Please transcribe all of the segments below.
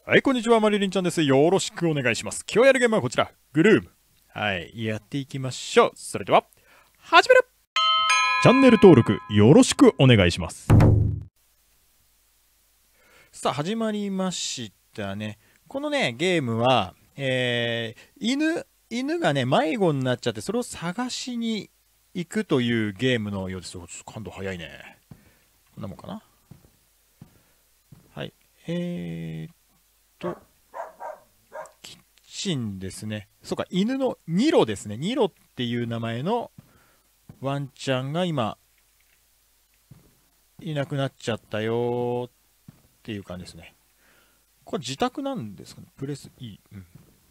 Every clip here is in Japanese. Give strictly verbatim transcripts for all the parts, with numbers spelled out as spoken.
はい、こんにちは、マリリンちゃんです。よろしくお願いします。今日やるゲームはこちら、グルーム。はい、やっていきましょう。それでは、始める。チャンネル登録よろしくお願いします。さあ、始まりましたね。このね、ゲームは、えー、犬、犬がね、迷子になっちゃって、それを探しに行くというゲームのようです。ちょっと感度早いね。こんなもんかな。はい。えーっと、キッチンですね。そうか、犬のニロですね。ニロっていう名前のワンちゃんが今、いなくなっちゃったよーっていう感じですね。これ自宅なんですかね。プレス E。うん。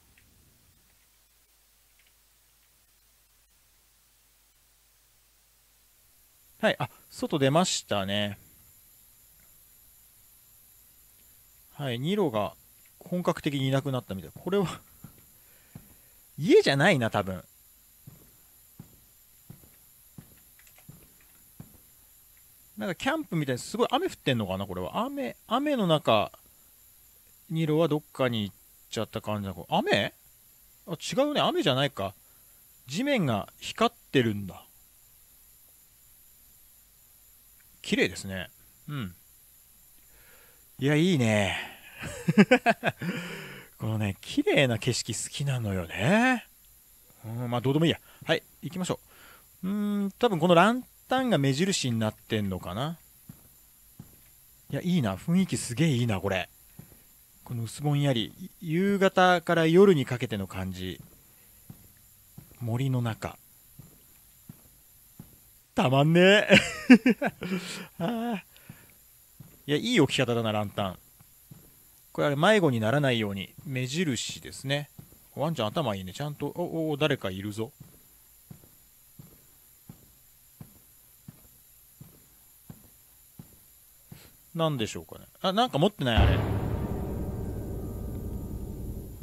はい。あ、外出ましたね。はい。ニロが本格的にいなくなったみたい。これは家じゃないな、多分。なんかキャンプみたいにすごい雨降ってんのかな、これは。雨、雨の中、ニロはどっかに行っちゃった感じだ。雨あ、違うね。雨じゃないか。地面が光ってるんだ。綺麗ですね。うん。いや、いいね。このね、綺麗な景色好きなのよね。うん、まあ、どうでもいいや。はい、行きましょう。うーん、多分このランタンが目印になってんのかな。いや、いいな。雰囲気すげえいいな、これ。この薄ぼんやり。夕方から夜にかけての感じ。森の中。たまんねえ。あいや、いい置き方だな、ランタン。これあれ、迷子にならないように目印ですね。ワンちゃん頭いいね。ちゃんと、お、お、誰かいるぞ。なんでしょうかね。あ、なんか持ってないあれ。うん。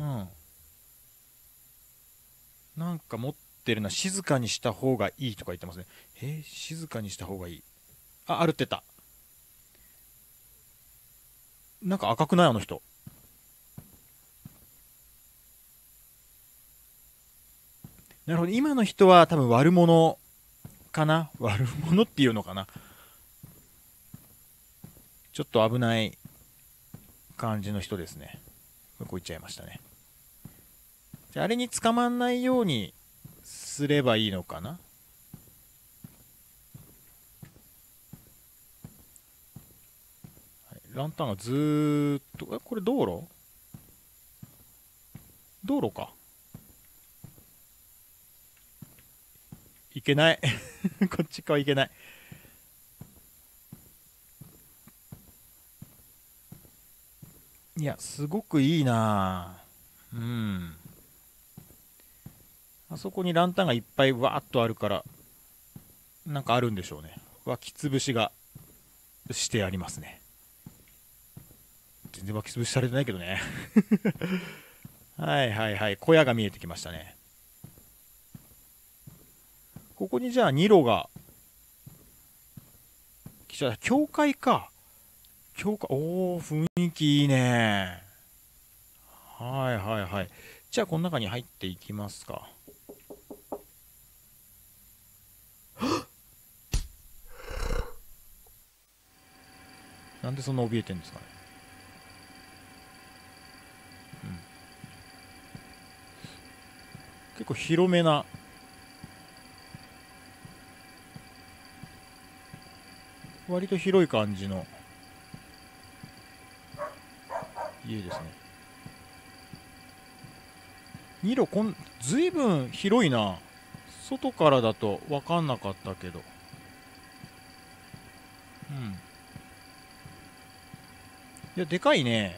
なんか持ってるな。静かにした方がいいとか言ってますね。えー、静かにした方がいい。あ、歩ってた。なんか赤くないあの人。なるほど。今の人は多分悪者かな。悪者っていうのかな。ちょっと危ない感じの人ですね。ここ行っちゃいましたね。じゃあ、あれに捕まんないようにすればいいのかな。ランタンがずーっと、え、これ道路道路か。いけない。こっち側いけない。いや、すごくいいなぁ。うん。あそこにランタンがいっぱいわーっとあるから、なんかあるんでしょうね。湧き潰しがしてありますね。全然湧き潰しされてないけどね。はいはいはい。小屋が見えてきましたね。ここにじゃあニロが来ちゃった。教会か。教会、おー、雰囲気いいね。はいはいはい。じゃあこの中に入っていきますか。なんでそんな怯えてんですかね。うん。結構広めな、割と広い感じの家ですね。ニロこん、ずいぶん広いな。外からだと分かんなかったけど。うん。いや、でかいね。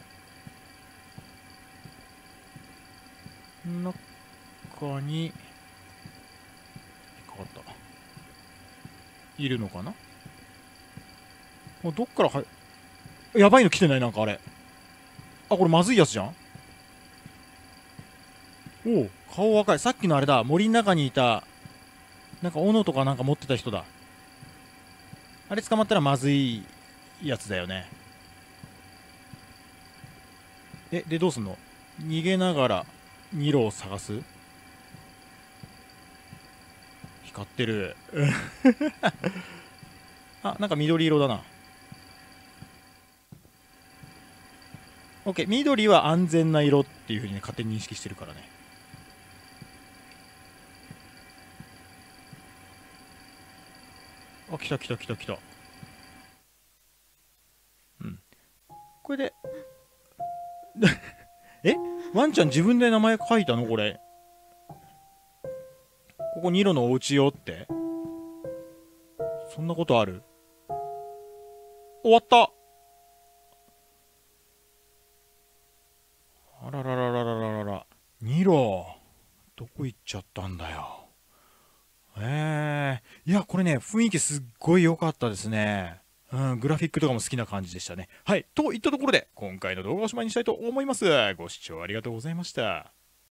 中に、引っかかった。いるのかな。もうどっからは、やばいの来てないなんかあれ。あ、これまずいやつじゃん。おお、顔赤い。さっきのあれだ。森の中にいた、なんか斧とかなんか持ってた人だ。あれ捕まったらまずいやつだよね。 え、で、どうすんの？逃げながらニロを探す？光ってる。あ、なんか緑色だな。OK、緑は安全な色っていう風にね、勝手に認識してるからね。あ、来た来た来た来た。うん。これで、えワンちゃん自分で名前書いたのこれ。ここニロのお家よって。そんなことある？終わった。あらららららららら。ニロ、どこ行っちゃったんだよ。ええー、いや、これね、雰囲気すっごい良かったですね。うん、グラフィックとかも好きな感じでしたね。はい。といったところで、今回の動画をおしまいにしたいと思います。ご視聴ありがとうございました。